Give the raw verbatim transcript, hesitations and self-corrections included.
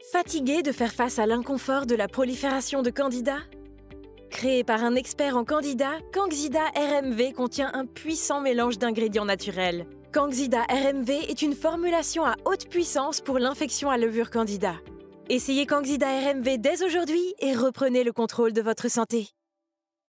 Fatigué de faire face à l'inconfort de la prolifération de candidats? Créé par un expert en candida, Kangxida R M V contient un puissant mélange d'ingrédients naturels. Kangxida R M V est une formulation à haute puissance pour l'infection à levure candida. Essayez Kangxida R M V dès aujourd'hui et reprenez le contrôle de votre santé.